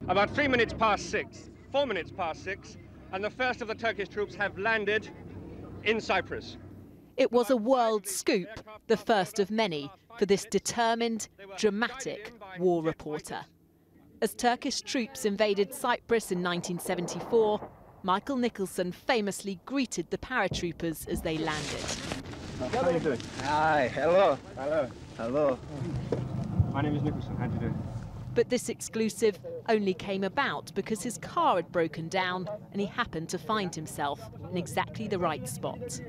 About 3 minutes past 6, 4 minutes past 6, and the first of the Turkish troops have landed in Cyprus. It was a world scoop, the first of many, for this determined, dramatic war reporter. As Turkish troops invaded Cyprus in 1974, Michael Nicholson famously greeted the paratroopers as they landed. How are you doing? Hi, hello. Hello. Hello. My name is Nicholson. How do you do? But this exclusive only came about because his car had broken down and he happened to find himself in exactly the right spot.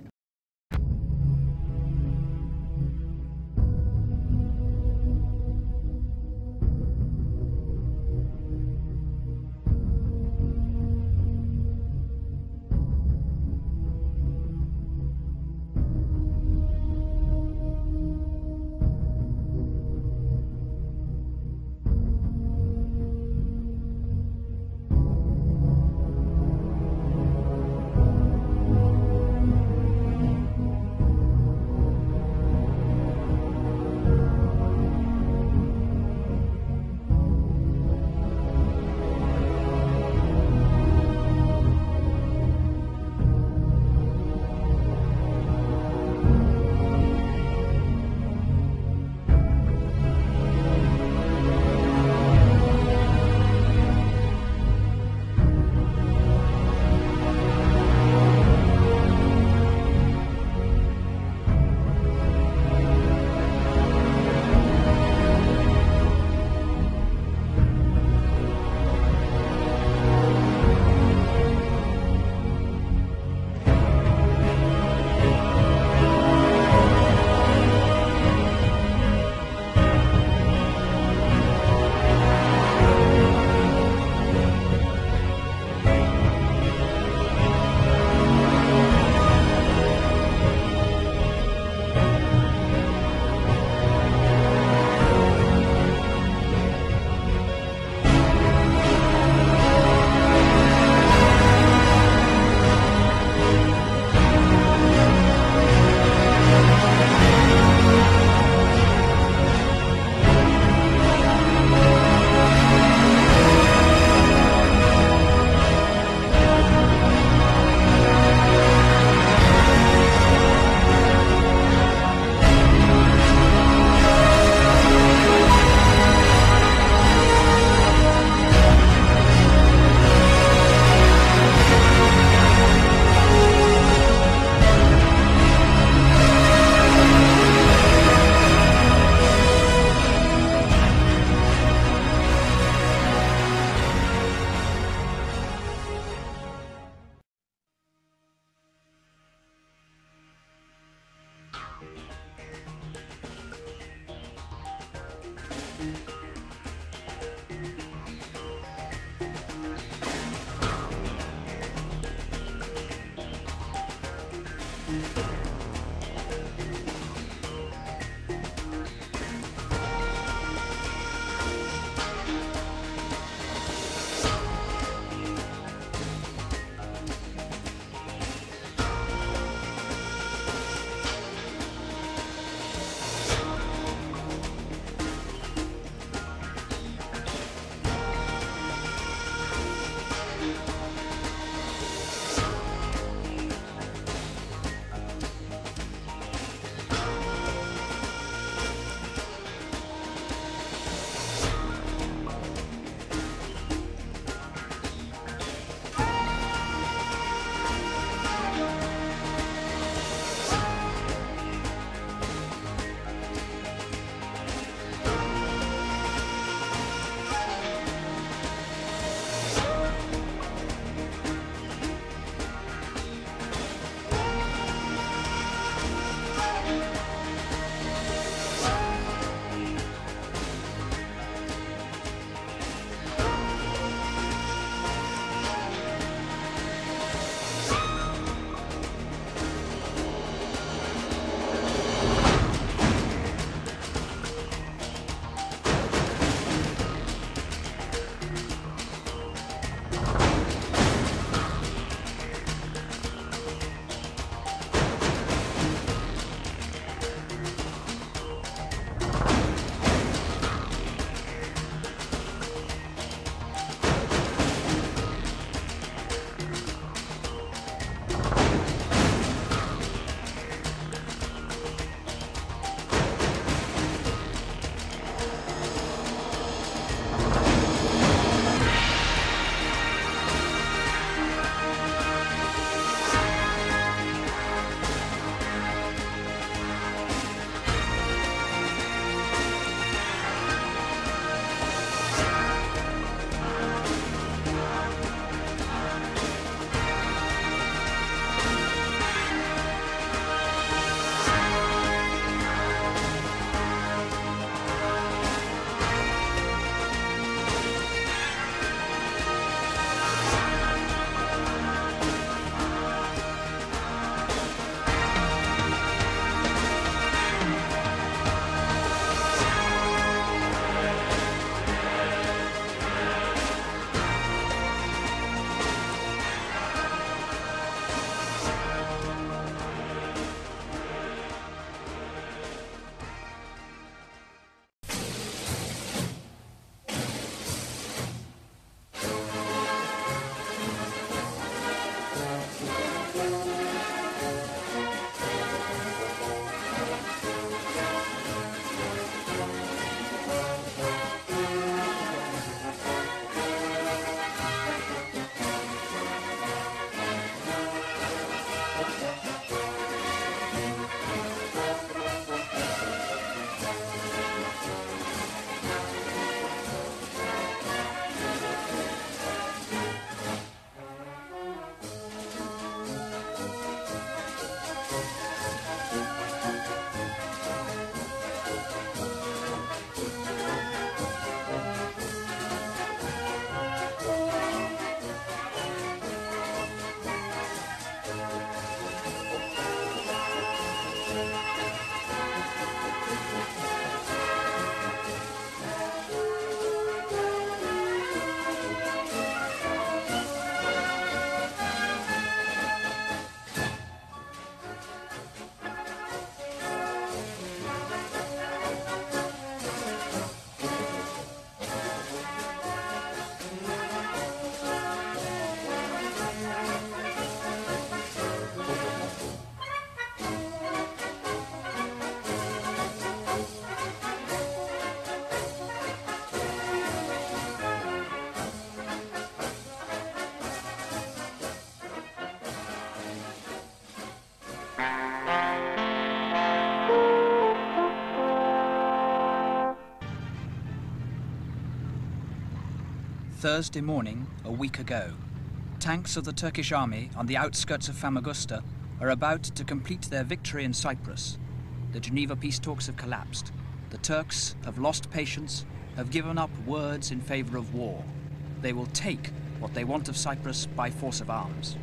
Thursday morning, a week ago. Tanks of the Turkish army on the outskirts of Famagusta are about to complete their victory in Cyprus. The Geneva peace talks have collapsed. The Turks have lost patience, have given up words in favour of war. They will take what they want of Cyprus by force of arms.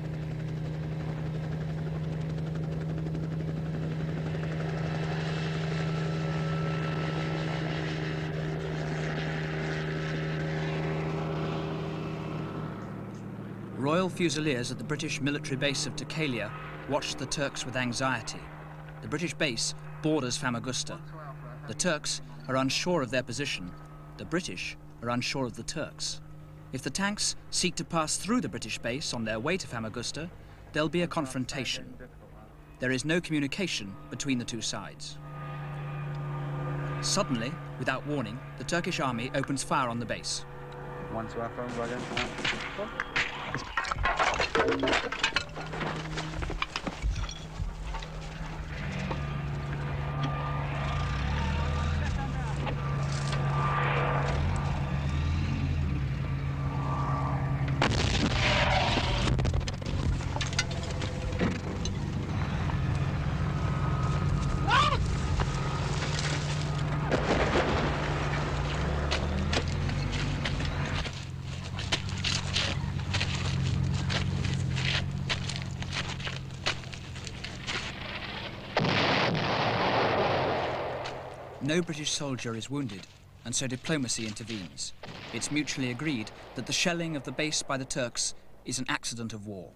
Royal Fusiliers at the British military base of Takalia watched the Turks with anxiety. The British base borders Famagusta. The Turks are unsure of their position. The British are unsure of the Turks. If the tanks seek to pass through the British base on their way to Famagusta, there'll be a confrontation. There is no communication between the two sides. Suddenly, without warning, the Turkish army opens fire on the base. No British soldier is wounded, and so diplomacy intervenes. It's mutually agreed that the shelling of the base by the Turks is an accident of war.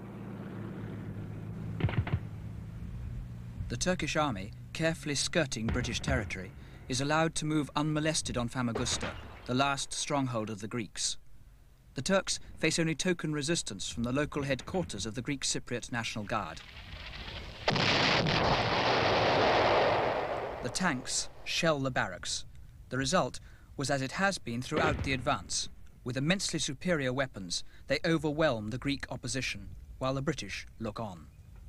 The Turkish army, carefully skirting British territory, is allowed to move unmolested on Famagusta, the last stronghold of the Greeks. The Turks face only token resistance from the local headquarters of the Greek Cypriot National Guard. The tanks shell the barracks. The result was as it has been throughout the advance. With immensely superior weapons, they overwhelm the Greek opposition, while the British look on.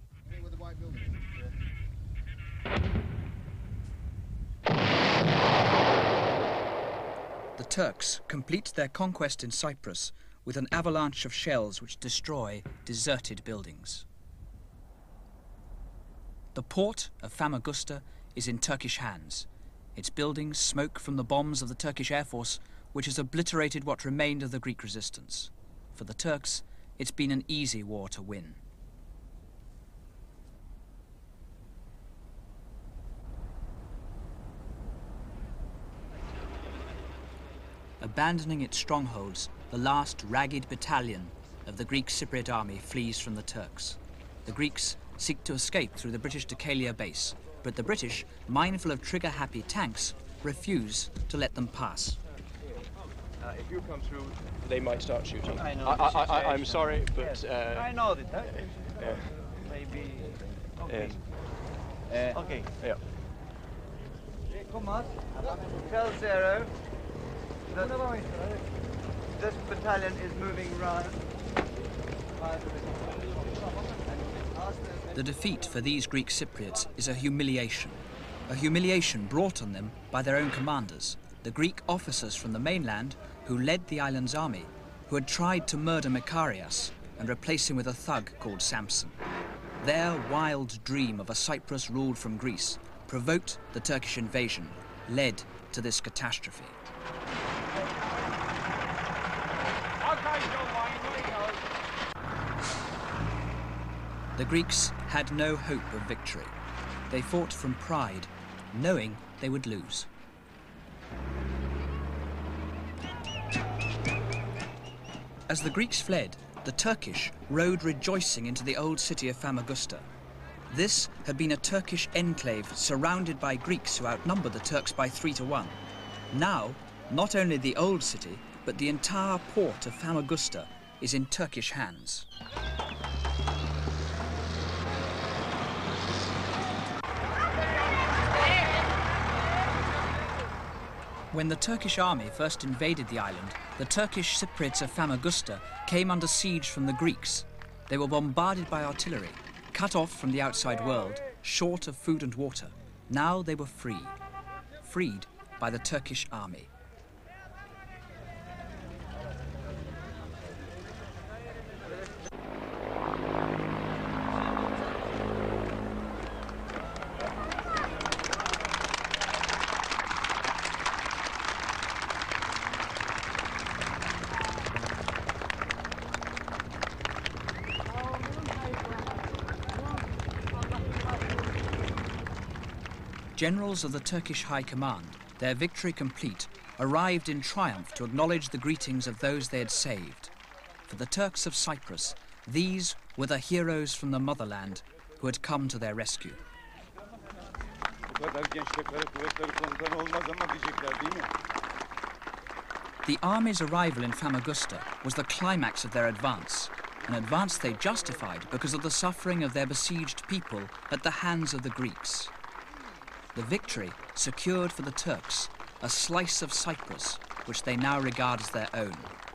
The Turks complete their conquest in Cyprus with an avalanche of shells which destroy deserted buildings. The port of Famagusta is in Turkish hands. Its buildings smoke from the bombs of the Turkish Air Force, which has obliterated what remained of the Greek resistance. For the Turks, it's been an easy war to win. Abandoning its strongholds, the last ragged battalion of the Greek Cypriot army flees from the Turks. The Greeks seek to escape through the British Takalia base, but the British, mindful of trigger-happy tanks, refuse to let them pass. If you come through, they might start shooting. I know. I'm sorry, but... I know that. Maybe... Okay. Okay. Yeah. Come on. Tell Zero that this battalion is moving round. The defeat for these Greek Cypriots is a humiliation brought on them by their own commanders, the Greek officers from the mainland who led the island's army, who had tried to murder Makarios and replace him with a thug called Samson. Their wild dream of a Cyprus ruled from Greece provoked the Turkish invasion, led to this catastrophe. The Greeks had no hope of victory. They fought from pride, knowing they would lose. As the Greeks fled, the Turkish rode rejoicing into the old city of Famagusta. This had been a Turkish enclave surrounded by Greeks who outnumbered the Turks by 3 to 1. Now, not only the old city, but the entire port of Famagusta is in Turkish hands. When the Turkish army first invaded the island, the Turkish Cypriots of Famagusta came under siege from the Greeks. They were bombarded by artillery, cut off from the outside world, short of food and water. Now they were free, freed by the Turkish army. Generals of the Turkish High Command, their victory complete, arrived in triumph to acknowledge the greetings of those they had saved. For the Turks of Cyprus, these were the heroes from the motherland who had come to their rescue. The army's arrival in Famagusta was the climax of their advance, an advance they justified because of the suffering of their besieged people at the hands of the Greeks. The victory secured for the Turks a slice of Cyprus, which they now regard as their own.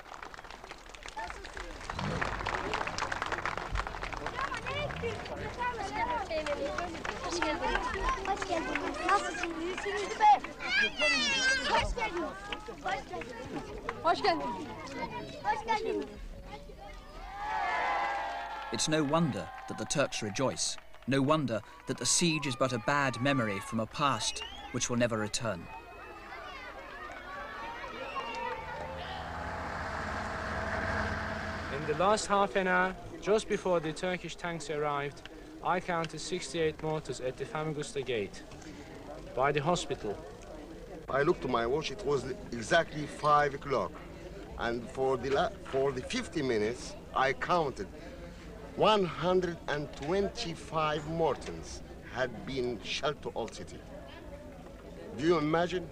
It's no wonder that the Turks rejoice, no wonder that the siege is but a bad memory from a past which will never return. In the last half an hour, just before the Turkish tanks arrived, I counted 68 mortars at the Famagusta gate, by the hospital. I looked to my watch, it was exactly 5 o'clock. And for the 50 minutes, I counted 125 mortars had been shelled to Old City. Do you imagine?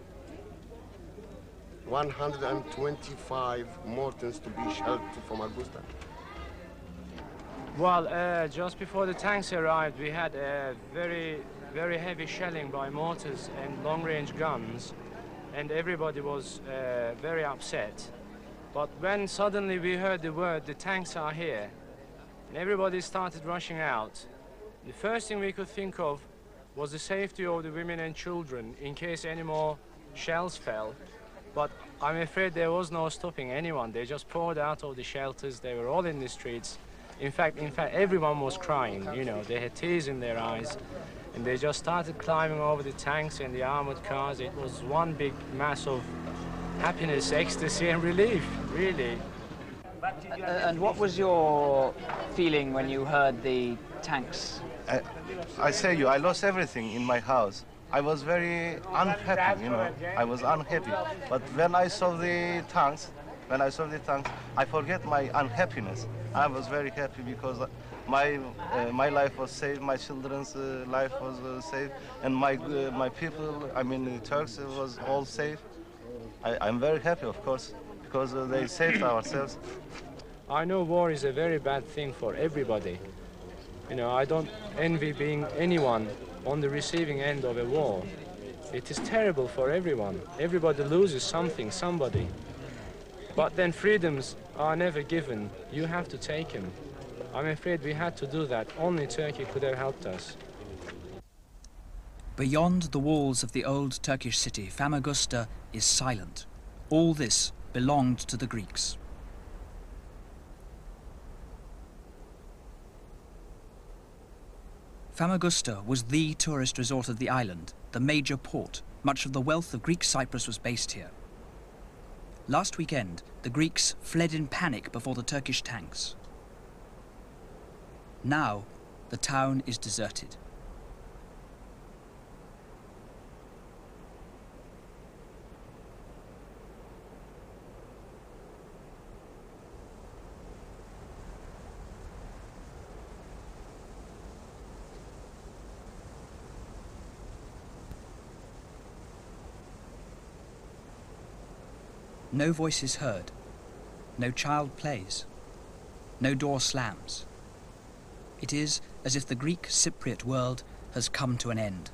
125 mortars to be shelled from Augusta. Well, just before the tanks arrived, we had a very heavy shelling by mortars and long-range guns, and everybody was very upset. But when suddenly we heard the word, the tanks are here, and everybody started rushing out, the first thing we could think of was the safety of the women and children in case any more shells fell. But I'm afraid there was no stopping anyone. They just poured out of the shelters. They were all in the streets. In fact, everyone was crying, you know. They had tears in their eyes. And they just started climbing over the tanks and the armored cars. It was one big mass of happiness, ecstasy, and relief, really. And what was your feeling when you heard the tanks? I say you, I lost everything in my house. I was very unhappy, you know. I was unhappy. But when I saw the tanks, I forget my unhappiness. I was very happy because my life was saved, my children's life was saved, and my people, I mean the Turks, was all safe. I'm very happy, of course, because they saved ourselves. I know war is a very bad thing for everybody. You know, I don't envy being anyone on the receiving end of a war. It is terrible for everyone. Everybody loses something, somebody. But then freedoms are never given. You have to take them. I'm afraid we had to do that. Only Turkey could have helped us. Beyond the walls of the old Turkish city, Famagusta is silent. All this belonged to the Greeks. Famagusta was the tourist resort of the island, the major port. Much of the wealth of Greek Cyprus was based here. Last weekend, the Greeks fled in panic before the Turkish tanks. Now, the town is deserted. No voice is heard, no child plays, no door slams. It is as if the Greek Cypriot world has come to an end.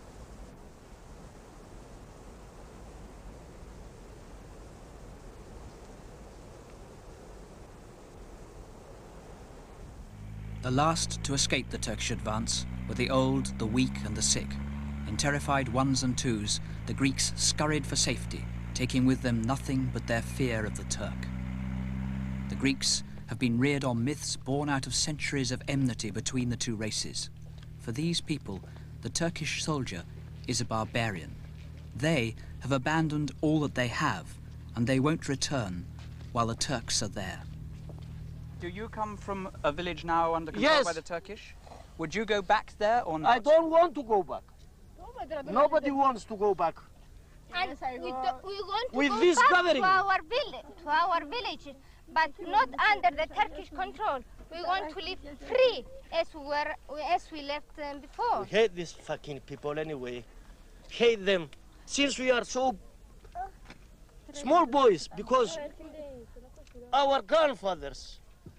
The last to escape the Turkish advance were the old, the weak and the sick. In terrified ones and twos, the Greeks scurried for safety, taking with them nothing but their fear of the Turk. The Greeks have been reared on myths born out of centuries of enmity between the two races. For these people, the Turkish soldier is a barbarian. They have abandoned all that they have, and they won't return while the Turks are there. Do you come from a village now under control by the Turkish? Would you go back there or not? I don't want to go back. Nobody wants to go back. And we want to With go this back gathering. to our village, but not under the Turkish control. We want to live free as we left before. We hate these fucking people anyway. Hate them. Since we are so small boys, because our grandfathers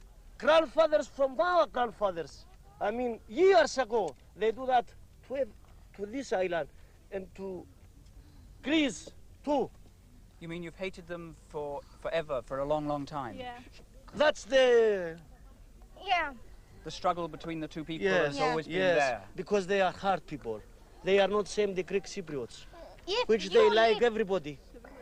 from our grandfathers, I mean, years ago, they do that to this island and to Greece too. You mean you've hated them forever, for a long, long time? Yeah. That's the... Yeah. The struggle between the two people Yes, has always been yes, there. because they are hard people. They are not same the Greek Cypriots, If which you they like live- everybody.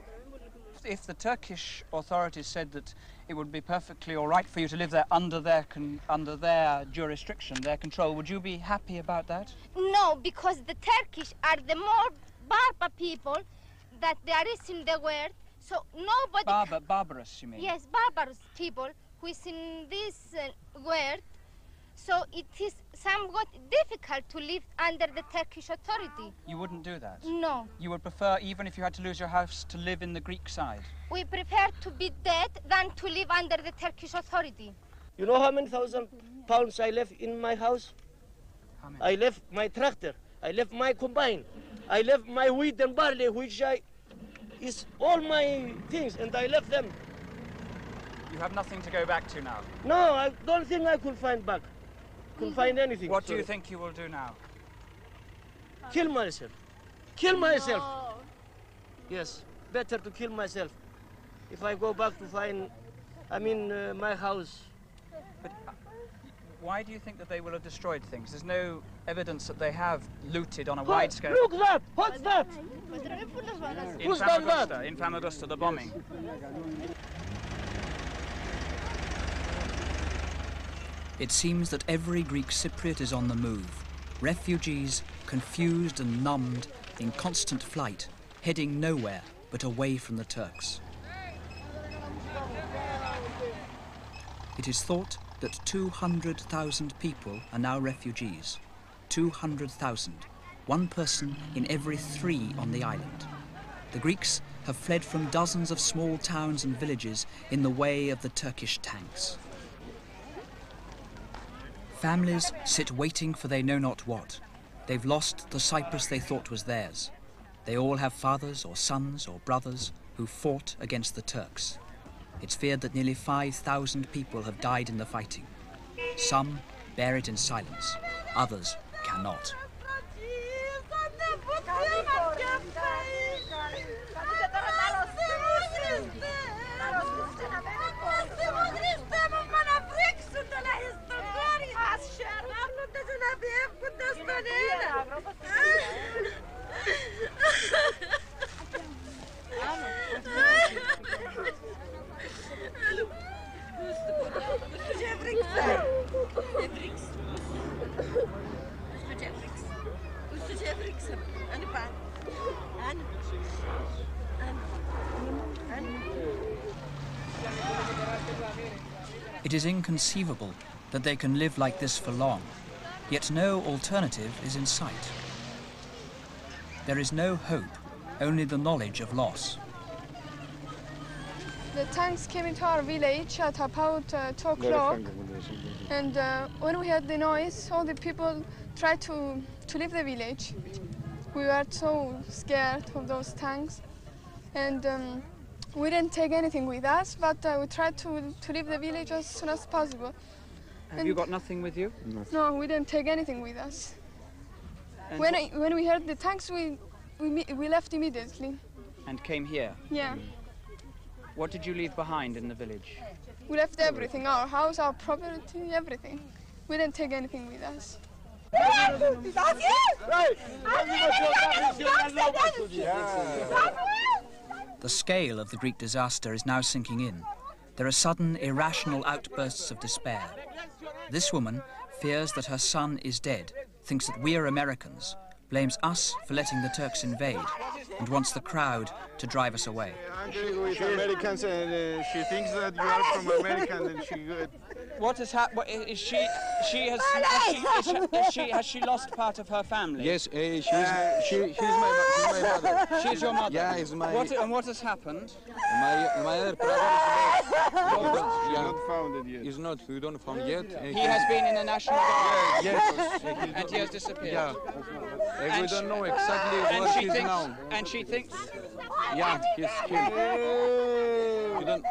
If the Turkish authorities said that it would be perfectly all right for you to live there under their jurisdiction, their control, would you be happy about that? No, because the Turkish are the more barbar people that there is in the world. So nobody... Barbarous, you mean? Yes, barbarous people who is in this world. So it is somewhat difficult to live under the Turkish authority. You wouldn't do that? No. You would prefer, even if you had to lose your house, to live in the Greek side? We prefer to be dead than to live under the Turkish authority. You know how many £1,000 I left in my house? How many? I left my tractor, I left my combine, I left my wheat and barley, which is all my things, and I left them. You have nothing to go back to now? No, I don't think I could find back. Couldn't find anything. What do you think you will do now? Kill myself. Kill myself. No. Yes, better to kill myself. If I go back to find, my house. But why do you think that they will have destroyed things? There's no evidence that they have looted on a wide scale. Look that! What's that? Who's done that? In Famagusta, the bombing. It seems that every Greek Cypriot is on the move. Refugees, confused and numbed, in constant flight, heading nowhere but away from the Turks. It is thought that 200,000 people are now refugees. 200,000. One person in every 3 on the island. The Greeks have fled from dozens of small towns and villages in the way of the Turkish tanks. Families sit waiting for they know not what. They've lost the Cyprus they thought was theirs. They all have fathers or sons or brothers who fought against the Turks. It's feared that nearly 5,000 people have died in the fighting. Some bear it in silence, others cannot. It is inconceivable that they can live like this for long, yet no alternative is in sight. There is no hope, only the knowledge of loss. The tanks came into our village at about 2 o'clock, and when we heard the noise, all the people tried to leave the village. We were so scared of those tanks, and we didn't take anything with us, but we tried to leave the village as soon as possible. Have you got nothing with you? No, we didn't take anything with us. When we heard the tanks, we left immediately. And came here? Yeah. What did you leave behind in the village? We left everything, our house, our property, everything. We didn't take anything with us. The scale of the Greek disaster is now sinking in. There are sudden, irrational outbursts of despair. This woman fears that her son is dead, thinks that we are Americans, blames us for letting the Turks invade, and wants the crowd to drive us away. Angry with Americans, and she thinks that you are from America, and she What has happened? Is she? Has she lost part of her family? Yes, she's my mother. She's your mother. Yeah, it's my. What has happened? My other brother is not found it yet. He's not. We don't found yet. He has been in the National Guard. Yes. And he has disappeared. Yeah. We don't know exactly where he is now. And she thinks. Yeah, he's killed. We don't.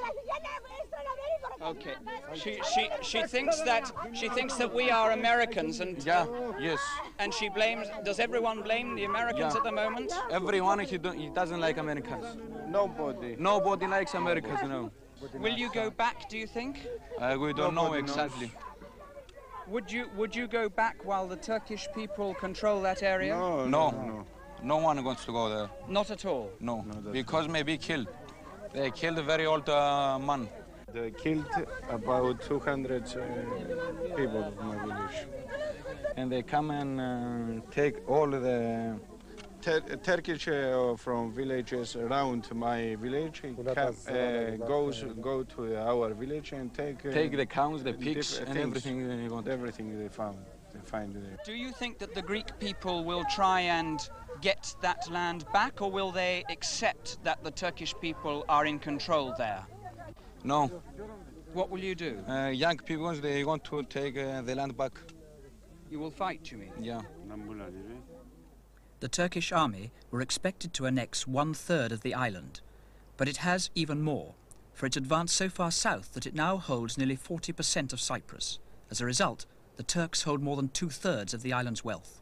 Okay. She thinks that we are Americans and. Yeah. Yes. And she blames. Does everyone blame the Americans at the moment? Everyone. He doesn't like Americans. Nobody. Nobody likes Americans. No. Will you go back? Do you think? We don't know exactly. Would you go back while the Turkish people control that area? No. No one wants to go there. Not at all? No, because maybe killed. They killed a very old man. They killed about 200 people of my village. And they come and take all the... Turkish from villages around my village go to our village and take the cows, the pigs, and everything they want. Everything they find there. Do you think that the Greek people will try and get that land back, or will they accept that the Turkish people are in control there? No. What will you do? Young people, they want to take the land back. You will fight, you mean? Yeah. The Turkish army were expected to annex 1/3 of the island, but it has even more, for it's advanced so far south that it now holds nearly 40% of Cyprus. As a result, the Turks hold more than 2/3 of the island's wealth.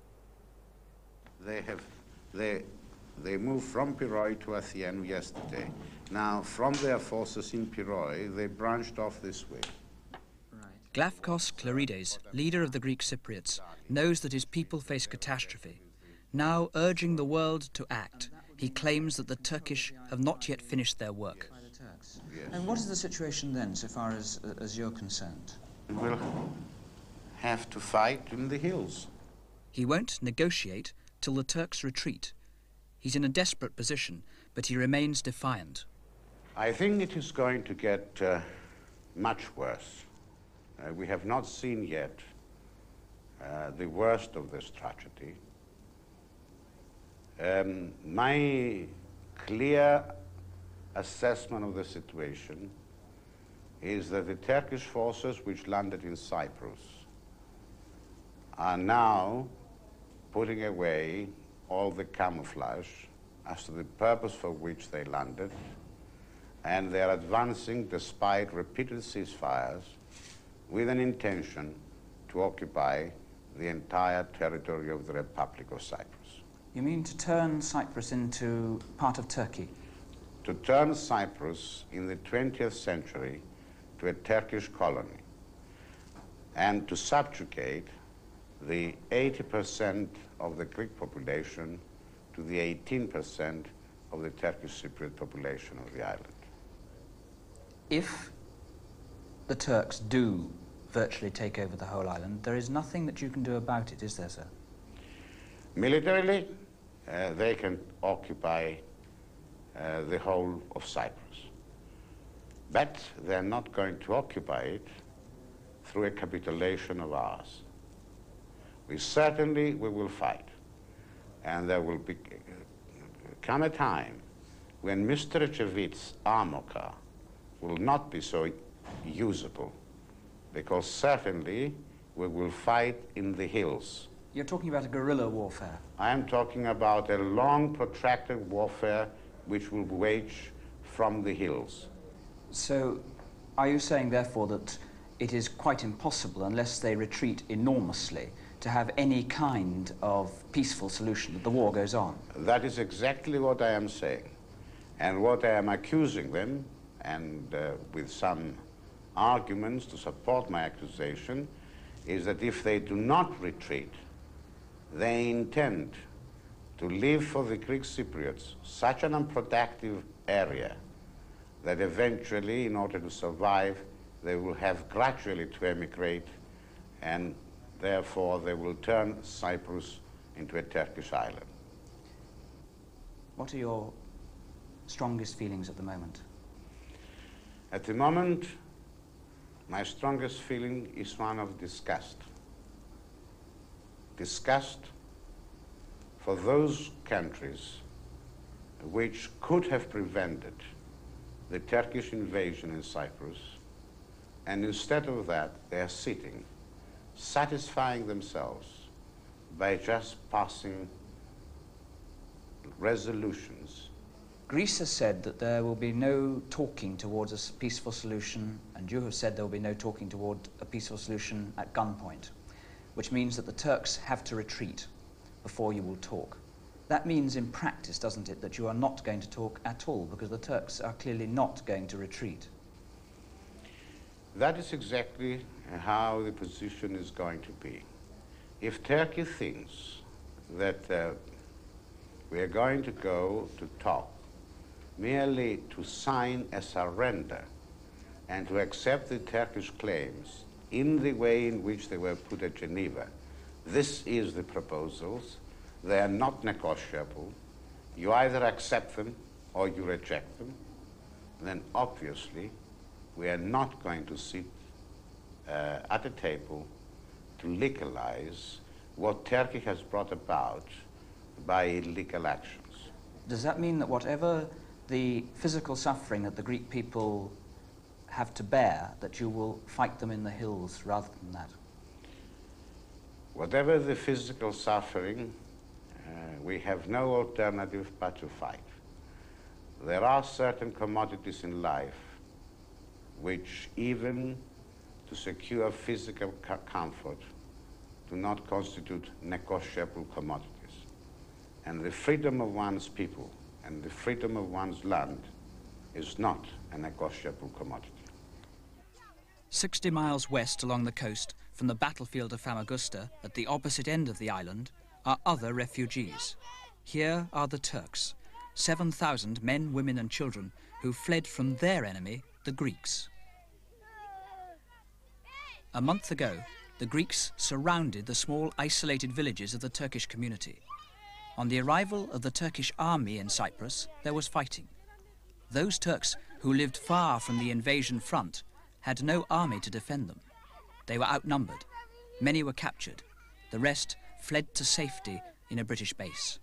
They moved from Piroi to Athienu yesterday. Now, from their forces in Piroi, they branched off this way. Glafkos Clerides, leader of the Greek Cypriots, knows that his people face catastrophe. Now urging the world to act, he claims that the Turkish have not yet finished their work. Yes. And what is the situation then, so far as you're concerned? We'll have to fight in the hills. He won't negotiate till the Turks retreat. He's in a desperate position, but he remains defiant. I think it is going to get much worse. We have not seen yet the worst of this tragedy. My clear assessment of the situation is that the Turkish forces which landed in Cyprus are now putting away all the camouflage as to the purpose for which they landed, and they are advancing despite repeated ceasefires with an intention to occupy the entire territory of the Republic of Cyprus. You mean to turn Cyprus into part of Turkey? To turn Cyprus in the 20th century to a Turkish colony and to subjugate the 80% of the Greek population to the 18% of the Turkish Cypriot population of the island. If the Turks do virtually take over the whole island, there is nothing that you can do about it, is there, sir? Militarily, they can occupy the whole of Cyprus. But they're not going to occupy it through a capitulation of ours. We will fight. And there will come a time when Mr. Echevit's armor car will not be so usable, because certainly we will fight in the hills. You're talking about a guerrilla warfare? I am talking about a long, protracted warfare which will wage from the hills. So, are you saying, therefore, that it is quite impossible, unless they retreat enormously, to have any kind of peaceful solution, that the war goes on? That is exactly what I am saying. And what I am accusing them, and with some arguments to support my accusation, is that if they do not retreat, they intend to leave for the Greek Cypriots such an unproductive area that eventually, in order to survive, they will have gradually to emigrate, and therefore they will turn Cyprus into a Turkish island. What are your strongest feelings at the moment? At the moment, My strongest feeling is one of disgust. Disgust for those countries which could have prevented the Turkish invasion in Cyprus, and instead of that, they are sitting, satisfying themselves by just passing resolutions. Greece has said that there will be no talking towards a peaceful solution, and you have said there will be no talking toward a peaceful solution at gunpoint, which means that the Turks have to retreat before you will talk. That means in practice, doesn't it, that you are not going to talk at all, because the Turks are clearly not going to retreat? That is exactly how the position is going to be. If Turkey thinks that we are going to go to talk merely to sign a surrender and to accept the Turkish claims in the way in which they were put at Geneva, this is the proposals. They are not negotiable. You either accept them or you reject them. Then obviously we are not going to sit at a table to legalize what Turkey has brought about by illegal actions. Does that mean that whatever the physical suffering that the Greek people have to bear, that you will fight them in the hills rather than that? Whatever the physical suffering, we have no alternative but to fight. There are certain commodities in life which, even to secure physical comfort, do not constitute negotiable commodities. And the freedom of one's people and the freedom of one's land is not a negotiable commodity. 60 miles west along the coast from the battlefield of Famagusta, at the opposite end of the island, are other refugees. Here are the Turks, 7,000 men, women and children who fled from their enemy, the Greeks. A month ago, the Greeks surrounded the small isolated villages of the Turkish community. On the arrival of the Turkish army in Cyprus, there was fighting. Those Turks who lived far from the invasion front had no army to defend them. They were outnumbered. Many were captured. The rest fled to safety in a British base.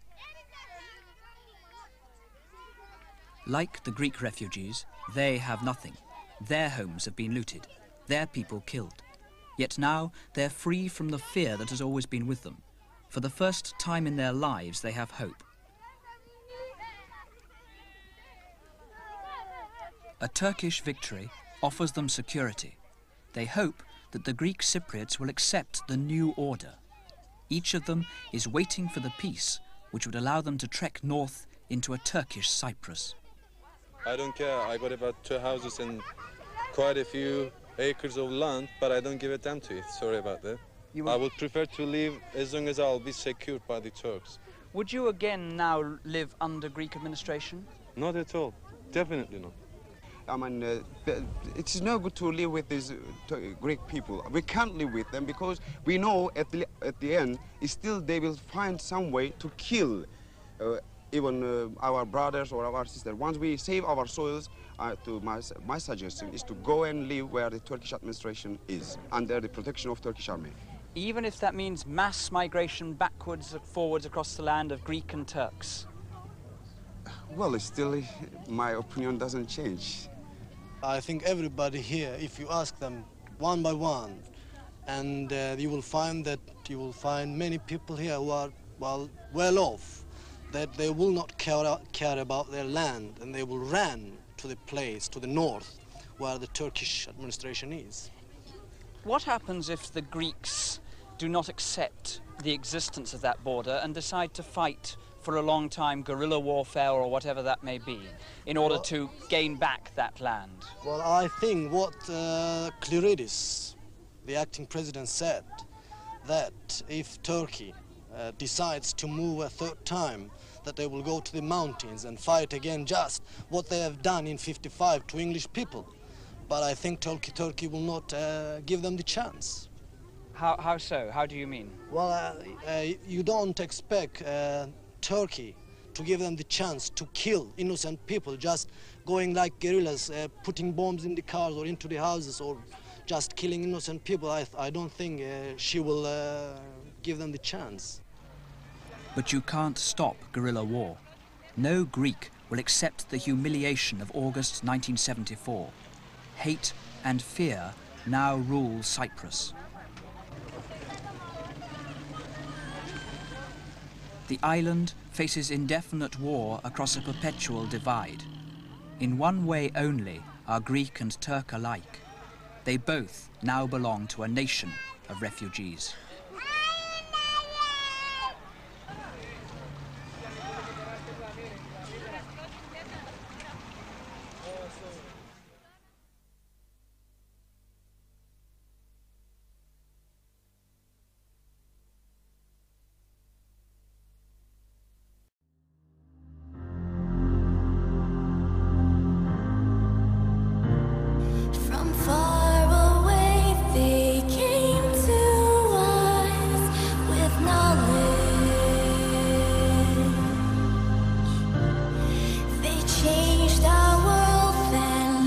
Like the Greek refugees, they have nothing. Their homes have been looted, their people killed. Yet now they're free from the fear that has always been with them. For the first time in their lives, they have hope. A Turkish victory offers them security. They hope that the Greek Cypriots will accept the new order. Each of them is waiting for the peace which would allow them to trek north into a Turkish Cyprus. I don't care. I got about 2 houses and quite a few acres of land, but I don't give a damn to it. Sorry about that. I would prefer to live as long as I'll be secured by the Turks. Would you again now live under Greek administration? Not at all. Definitely not. I mean, it is no good to live with these Greek people. We can't live with them because we know at the end, still they will find some way to kill even our brothers or our sisters. Once we save our soils, my suggestion is to go and live where the Turkish administration is, under the protection of Turkish army. Even if that means mass migration backwards and forwards across the land of Greek and Turks? Well, still, my opinion doesn't change. I think everybody here, if you ask them one by one, and you will find many people here who are well off, that they will not care about their land, and they will run to the place to the north where the Turkish administration is. What happens if the Greeks do not accept the existence of that border and decide to fight for a long time, guerrilla warfare or whatever that may be, in order to gain back that land? Well, I think what Clearidis, the acting president, said, that if Turkey decides to move a third time, that they will go to the mountains and fight again, just what they have done in '55 to English people. But I think Turkey will not give them the chance. How so? How do you mean? Well, you don't expect Turkey to give them the chance to kill innocent people, just going like guerrillas, putting bombs in the cars or into the houses, or just killing innocent people, I don't think she will give them the chance. But you can't stop guerrilla war. No Greek will accept the humiliation of August 1974. Hate and fear now rule Cyprus. The island faces indefinite war across a perpetual divide. In one way only are Greek and Turk alike. They both now belong to a nation of refugees. From far away they came to us with knowledge. They changed our world and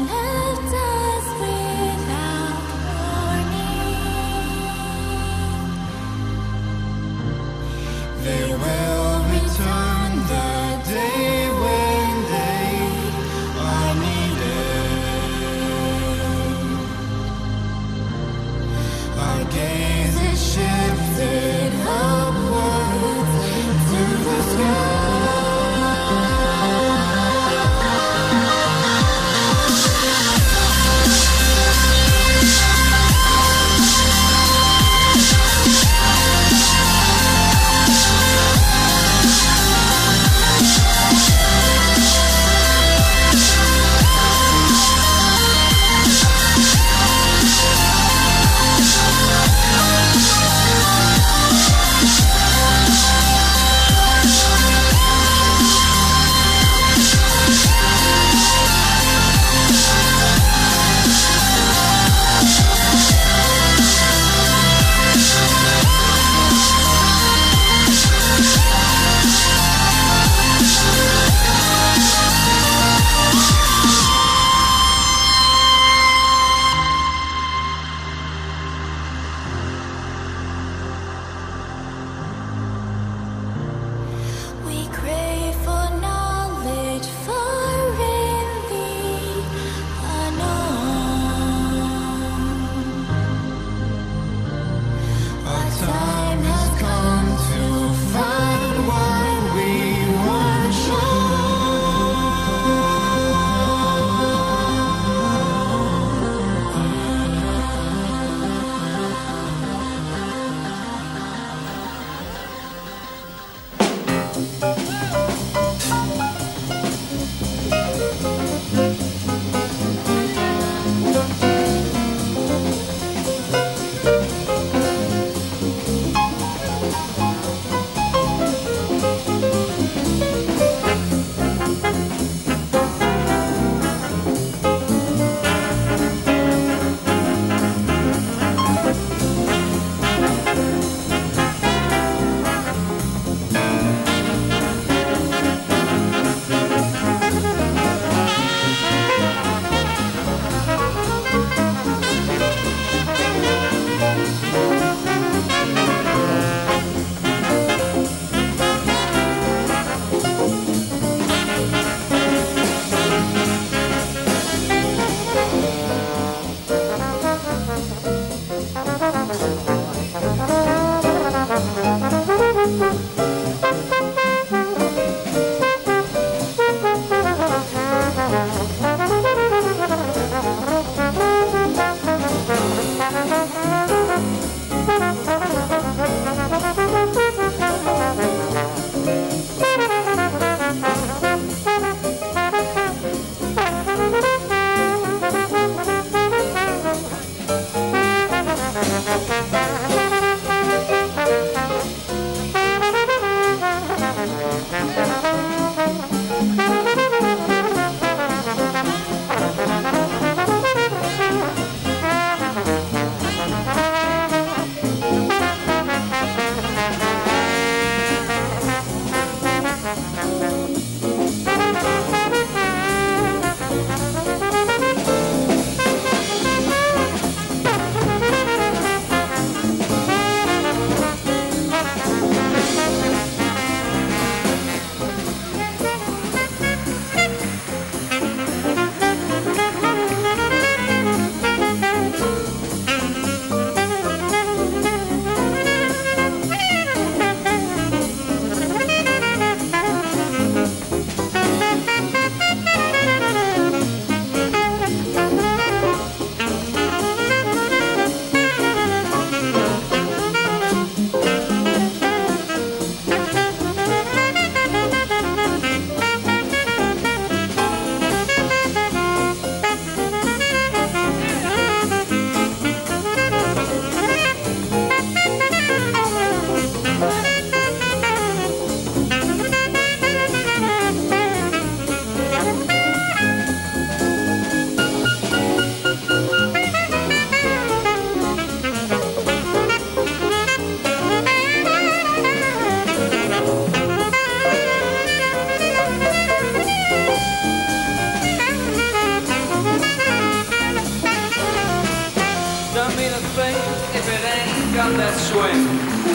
got that swing.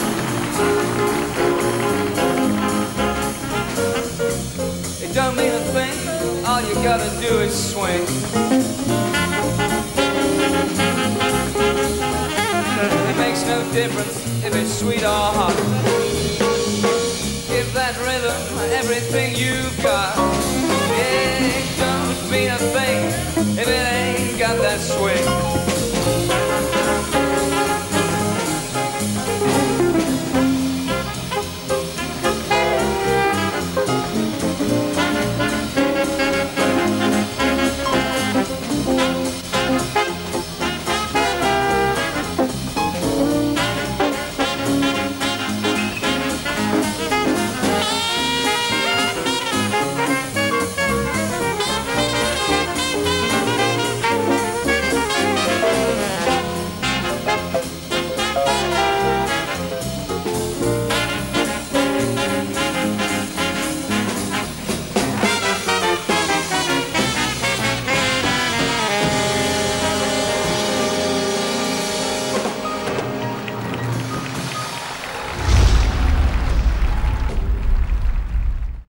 It don't mean a thing, all you gotta do is swing. It makes no difference if it's sweet or hot. Give that rhythm everything you've got. Yeah, it don't mean a thing if it ain't got that swing.